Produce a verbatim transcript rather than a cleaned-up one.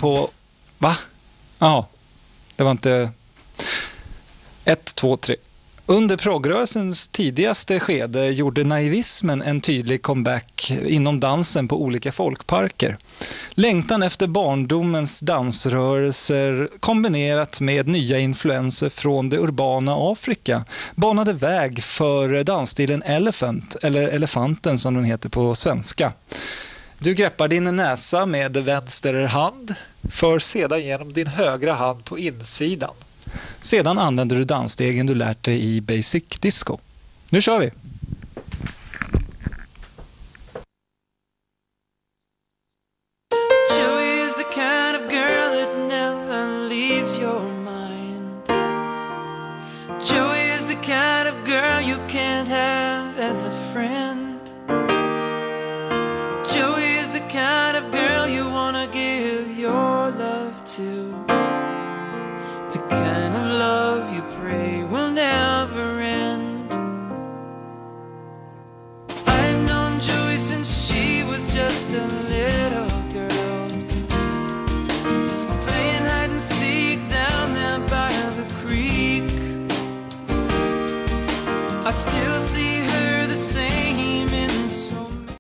på... Va? Ja, det var inte... Ett, två, tre. Under progrörelsens tidigaste skede gjorde naivismen en tydlig comeback inom dansen på olika folkparker. Längtan efter barndomens dansrörelser kombinerat med nya influenser från det urbana Afrika banade väg för dansstilen Elephant, eller elefanten som den heter på svenska. Du greppar din näsa med vänster hand, för sedan genom din högra hand på insidan. Sedan använder du dansstegen du lärt dig i Basic Disco. Nu kör vi! Joey is the kind of girl that never leaves your mind. Joey is the kind of girl you can't have as a friend. Joey is the kind of girl you wanna give your love to.